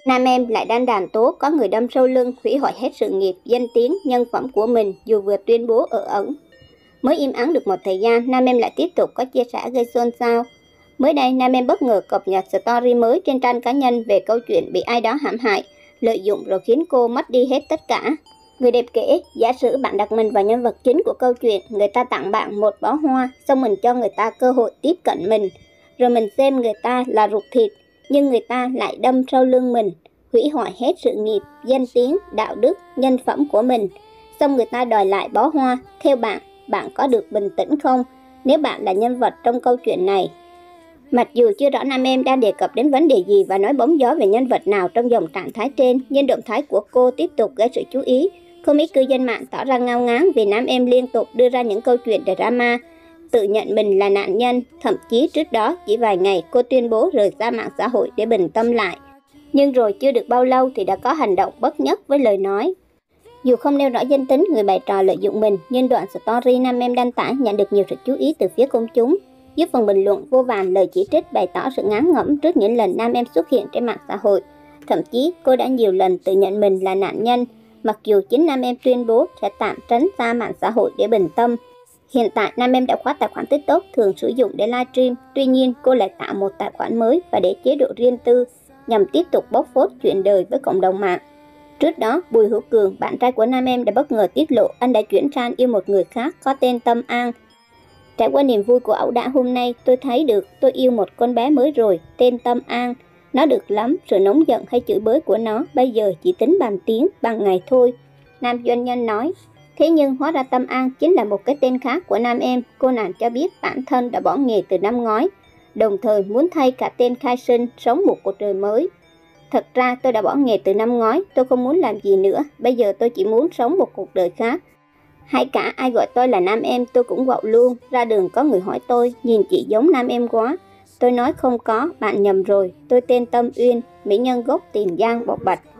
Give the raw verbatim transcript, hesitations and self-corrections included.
Nam em lại đan đàn tố có người đâm sau lưng hủy hoại hết sự nghiệp, danh tiếng, nhân phẩm của mình dù vừa tuyên bố ở ẩn. Mới im ắng được một thời gian, Nam em lại tiếp tục có chia sẻ gây xôn xao. Mới đây, Nam em bất ngờ cập nhật story mới trên trang cá nhân về câu chuyện bị ai đó hãm hại, lợi dụng rồi khiến cô mất đi hết tất cả. Người đẹp kể, giả sử bạn đặt mình vào nhân vật chính của câu chuyện, người ta tặng bạn một bó hoa, xong mình cho người ta cơ hội tiếp cận mình, rồi mình xem người ta là ruột thịt, nhưng người ta lại đâm sau lưng mình, hủy hoại hết sự nghiệp, danh tiếng, đạo đức, nhân phẩm của mình. Xong người ta đòi lại bó hoa, theo bạn, bạn có được bình tĩnh không nếu bạn là nhân vật trong câu chuyện này? Mặc dù chưa rõ Nam em đang đề cập đến vấn đề gì và nói bóng gió về nhân vật nào trong dòng trạng thái trên, nhưng động thái của cô tiếp tục gây sự chú ý. Không ít cư dân mạng tỏ ra ngao ngán vì Nam em liên tục đưa ra những câu chuyện drama, tự nhận mình là nạn nhân. Thậm chí trước đó chỉ vài ngày cô tuyên bố rời ra mạng xã hội để bình tâm lại. Nhưng rồi chưa được bao lâu thì đã có hành động bất nhất với lời nói. Dù không nêu rõ danh tính người bày trò lợi dụng mình, nhưng đoạn story Nam em đăng tải nhận được nhiều sự chú ý từ phía công chúng. Dưới phần bình luận vô vàn lời chỉ trích bày tỏ sự ngán ngẩm trước những lần Nam em xuất hiện trên mạng xã hội. Thậm chí cô đã nhiều lần tự nhận mình là nạn nhân, mặc dù chính Nam em tuyên bố sẽ tạm tránh xa mạng xã hội để bình tâm. Hiện tại Nam em đã khóa tài khoản TikTok thường sử dụng để livestream, tuy nhiên cô lại tạo một tài khoản mới và để chế độ riêng tư nhằm tiếp tục bóc phốt chuyện đời với cộng đồng mạng. Trước đó, Bùi Hữu Cường, bạn trai của Nam em đã bất ngờ tiết lộ anh đã chuyển sang yêu một người khác có tên Tâm An. Trải qua niềm vui của ẩu đả hôm nay, tôi thấy được tôi yêu một con bé mới rồi, tên Tâm An. Nó được lắm, sự nóng giận hay chửi bới của nó bây giờ chỉ tính bằng tiếng, bằng ngày thôi, nam doanh nhân nói. Thế nhưng hóa ra Tâm An chính là một cái tên khác của Nam em. Cô nàng cho biết bản thân đã bỏ nghề từ năm ngoái, đồng thời muốn thay cả tên khai sinh, sống một cuộc đời mới. Thật ra tôi đã bỏ nghề từ năm ngoái, tôi không muốn làm gì nữa, bây giờ tôi chỉ muốn sống một cuộc đời khác. Hay cả ai gọi tôi là Nam em tôi cũng gọi luôn, ra đường có người hỏi tôi, nhìn chị giống Nam em quá. Tôi nói không có, bạn nhầm rồi, tôi tên Tâm Uyên, mỹ nhân gốc Tiền Giang, Bộc Bạch.